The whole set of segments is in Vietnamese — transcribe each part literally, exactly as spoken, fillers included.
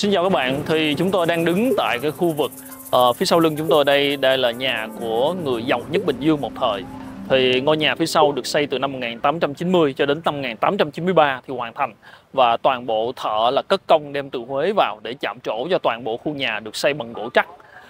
Xin chào các bạn, thì chúng tôi đang đứng tại cái khu vực uh, phía sau lưng chúng tôi đây, đây là nhà của người giàu nhất Bình Dương một thời. Thì ngôi nhà phía sau được xây từ năm một nghìn tám trăm chín mươi cho đến năm một nghìn tám trăm chín mươi ba thì hoàn thành. Và toàn bộ thợ là cất công đem từ Huế vào để chạm trổ cho toàn bộ khu nhà được xây bằng gỗ trắc.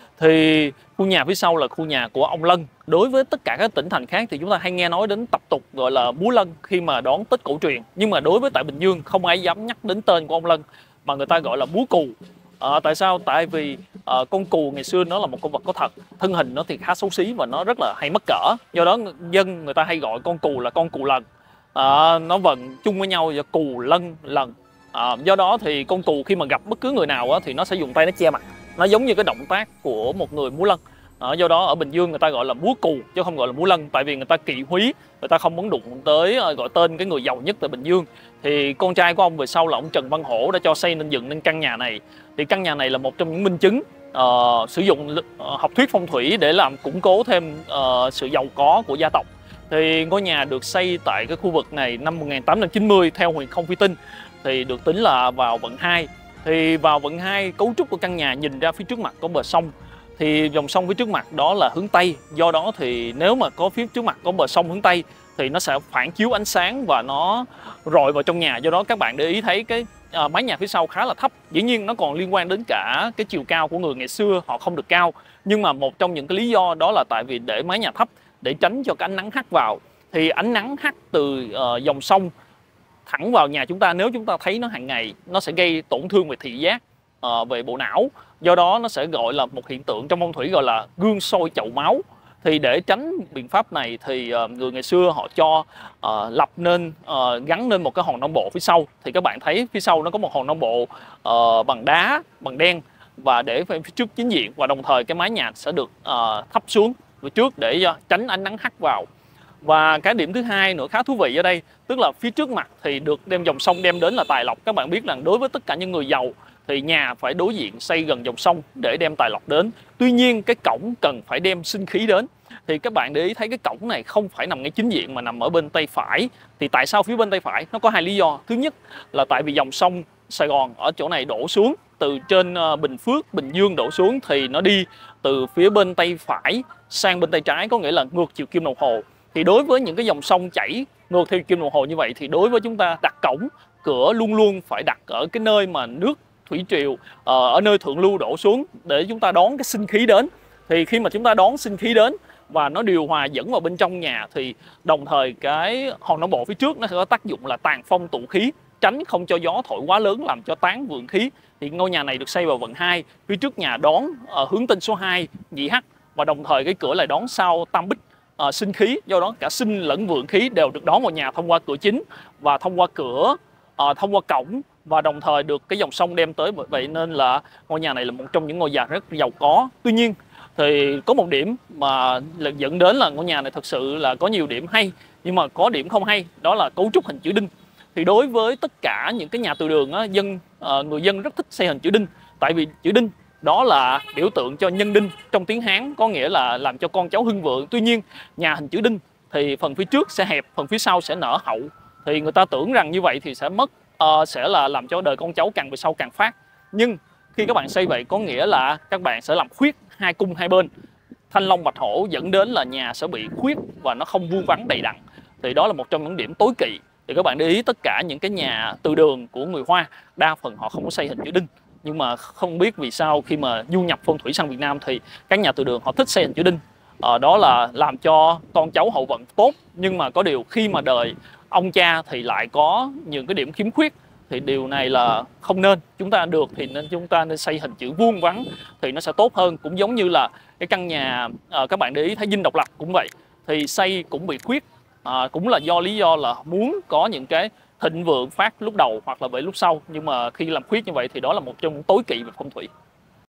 Thì khu nhà phía sau là khu nhà của ông Lân. Đối với tất cả các tỉnh thành khác thì chúng ta hay nghe nói đến tập tục gọi là múa lân khi mà đón Tết cổ truyền. Nhưng mà đối với tại Bình Dương không ai dám nhắc đến tên của ông Lân, mà người ta gọi là múa cù. À, tại sao? Tại vì à, con cù ngày xưa nó là một con vật có thật, thân hình nó thì khá xấu xí và nó rất là hay mắc cỡ, do đó dân người ta hay gọi con cù là con cù lần. À, nó vận chung với nhau là cù lân lần. À, do đó thì con cù khi mà gặp bất cứ người nào á, thì nó sẽ dùng tay nó che mặt, nó giống như cái động tác của một người múa lân. À, do đó ở Bình Dương người ta gọi là múa cù chứ không gọi là múa lân, tại vì người ta kỵ húy, người ta không muốn đụng tới gọi tên cái người giàu nhất tại Bình Dương. Thì con trai của ông về sau là ông Trần Văn Hổ đã cho xây nên dựng nên căn nhà này. Thì căn nhà này là một trong những minh chứng uh, sử dụng uh, học thuyết phong thủy để làm củng cố thêm uh, sự giàu có của gia tộc. Thì ngôi nhà được xây tại cái khu vực này năm một nghìn tám trăm chín mươi theo huyền không phi tinh, thì được tính là vào vận hai. Thì vào vận hai, cấu trúc của căn nhà nhìn ra phía trước mặt có bờ sông. Thì dòng sông phía trước mặt đó là hướng Tây, do đó thì nếu mà có phía trước mặt có bờ sông hướng Tây thì nó sẽ phản chiếu ánh sáng và nó rọi vào trong nhà. Do đó các bạn để ý thấy cái à, mái nhà phía sau khá là thấp. Dĩ nhiên nó còn liên quan đến cả cái chiều cao của người ngày xưa, họ không được cao. Nhưng mà một trong những cái lý do đó là tại vì để mái nhà thấp để tránh cho cái ánh nắng hắt vào. Thì ánh nắng hắt từ uh, dòng sông thẳng vào nhà chúng ta, nếu chúng ta thấy nó hàng ngày, nó sẽ gây tổn thương về thị giác, uh, về bộ não. Do đó nó sẽ gọi là một hiện tượng trong phong thủy gọi là gương soi chậu máu. Thì để tránh biện pháp này thì uh, người ngày xưa họ cho uh, lập nên uh, gắn lên một cái hòn non bộ phía sau. Thì các bạn thấy phía sau nó có một hòn non bộ uh, bằng đá, bằng đen, và để phía trước chính diện, và đồng thời cái mái nhà sẽ được uh, thấp xuống phía trước để uh, tránh ánh nắng hắt vào. Và cái điểm thứ hai nữa khá thú vị ở đây, tức là phía trước mặt thì được đem dòng sông đem đến là tài lộc. Các bạn biết rằng đối với tất cả những người giàu thì nhà phải đối diện xây gần dòng sông để đem tài lộc đến. Tuy nhiên cái cổng cần phải đem sinh khí đến. Thì các bạn để ý thấy cái cổng này không phải nằm ngay chính diện mà nằm ở bên tay phải. Thì tại sao phía bên tay phải? Nó có hai lý do. Thứ nhất là tại vì dòng sông Sài Gòn ở chỗ này đổ xuống từ trên Bình Phước, Bình Dương đổ xuống, thì nó đi từ phía bên tay phải sang bên tay trái, có nghĩa là ngược chiều kim đồng hồ. Thì đối với những cái dòng sông chảy ngược theo kim đồng hồ như vậy thì đối với chúng ta đặt cổng, cửa luôn luôn phải đặt ở cái nơi mà nước thủy triều ở nơi thượng lưu đổ xuống để chúng ta đón cái sinh khí đến. Thì khi mà chúng ta đón sinh khí đến và nó điều hòa dẫn vào bên trong nhà thì đồng thời cái hòn non bộ phía trước nó sẽ có tác dụng là tàn phong tụ khí, tránh không cho gió thổi quá lớn làm cho tán vượng khí. Thì ngôi nhà này được xây vào vận hai, phía trước nhà đón uh, hướng tinh số hai nhị hắc, và đồng thời cái cửa lại đón sau tam bích uh, sinh khí. Do đó cả sinh lẫn vượng khí đều được đón vào nhà thông qua cửa chính và thông qua cửa, uh, thông qua cổng, và đồng thời được cái dòng sông đem tới. Vậy nên là ngôi nhà này là một trong những ngôi nhà rất giàu có. Tuy nhiên thì có một điểm mà dẫn đến là ngôi nhà này thực sự là có nhiều điểm hay, nhưng mà có điểm không hay, đó là cấu trúc hình chữ đinh. Thì đối với tất cả những cái nhà từ đường á, dân uh, người dân rất thích xây hình chữ đinh, tại vì chữ đinh đó là biểu tượng cho nhân đinh trong tiếng Hán, có nghĩa là làm cho con cháu hưng vượng. Tuy nhiên nhà hình chữ đinh thì phần phía trước sẽ hẹp, phần phía sau sẽ nở hậu. Thì người ta tưởng rằng như vậy thì sẽ mất uh, sẽ là làm cho đời con cháu càng về sau càng phát. Nhưng khi các bạn xây vậy có nghĩa là các bạn sẽ làm khuyết hai cung hai bên, thanh long bạch hổ, dẫn đến là nhà sẽ bị khuyết và nó không vuông vắn đầy đặn. Thì đó là một trong những điểm tối kỵ. Thì các bạn để ý tất cả những cái nhà từ đường của người Hoa đa phần họ không có xây hình chữ đinh. Nhưng mà không biết vì sao khi mà du nhập phong thủy sang Việt Nam thì các nhà từ đường họ thích xây hình chữ đinh. à, Đó là làm cho con cháu hậu vận tốt. Nhưng mà có điều khi mà đời ông cha thì lại có những cái điểm khiếm khuyết, thì điều này là không nên. Chúng ta được thì nên chúng ta nên xây hình chữ vuông vắn thì nó sẽ tốt hơn. Cũng giống như là cái căn nhà à, các bạn để ý thấy dinh độc lập cũng vậy, thì xây cũng bị khuyết, à, cũng là do lý do là muốn có những cái thịnh vượng phát lúc đầu hoặc là về lúc sau. Nhưng mà khi làm khuyết như vậy thì đó là một trong những tối kỵ về phong thủy.